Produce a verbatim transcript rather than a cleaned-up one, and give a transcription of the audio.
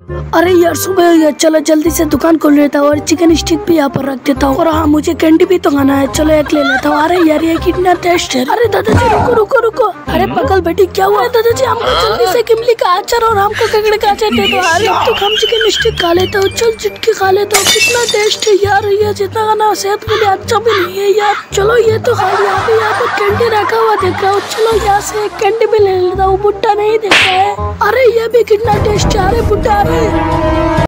अरे यार सुबह हो गया, चलो जल्दी से दुकान खोल लेता हूँ और चिकन स्टिक भी यहाँ पर रख देता हूँ। और हाँ मुझे कैंडी भी तो खाना है, चलो एक ले लेता हूँ। अरे यार ये कितना टेस्ट है। अरे दादाजी रुको रुको रुको, अरे पगल बेटी क्या हुआ है? दादाजी हमको जल्दी से किमली का अचार और हमको ककड़े का अचार दे दो। अरे अब तो हम चिकन स्टिक खा लेता हूँ, चल चिटकी खा लेता हूँ। कितना टेस्ट है यार, ये जितना खाना सेहत के लिए अच्छा भी नहीं है यार। चलो ये तो खा लिया, अभी यहाँ पर कैंडी रखा हुआ देख रहा हूँ, चलो यहाँ से कैंडी भी ले लेता हूँ। बुड्ढा नहीं देखा है, अरे ये भी कितना टेस्ट है। अरे बुड्ढा अरे